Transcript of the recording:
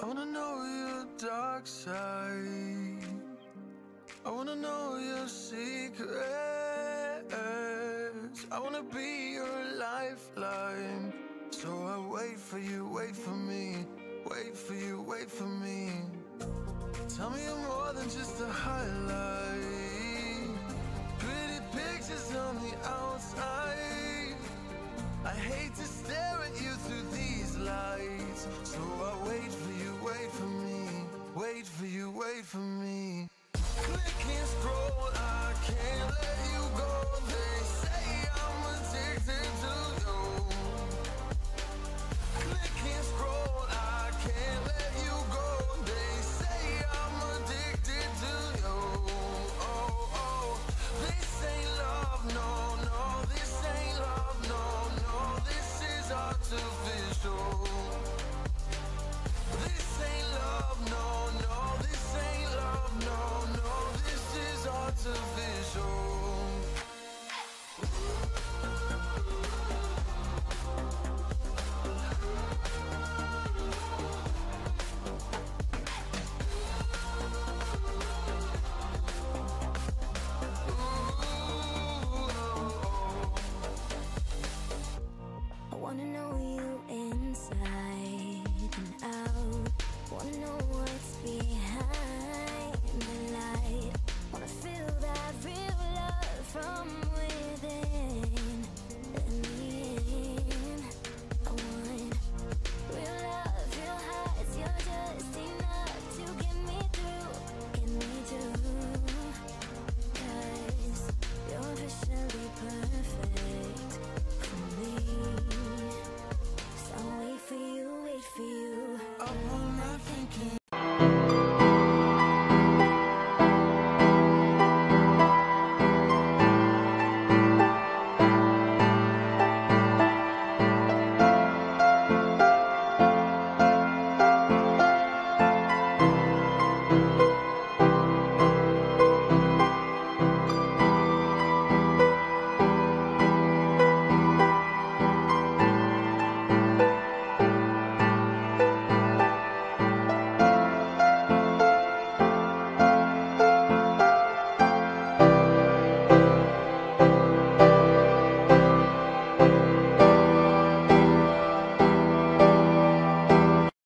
I wanna know your dark side. I wanna know your secrets. I wanna be your lifeline. So I wait for you, wait for me. Wait for you, wait for me. Tell me you're more than just a highlight. Pretty pictures on the outside. I hate to stare at you through these lights. So I wait for you, wait for me. Wait for you, wait for me. Click and scroll, I can't let you go there.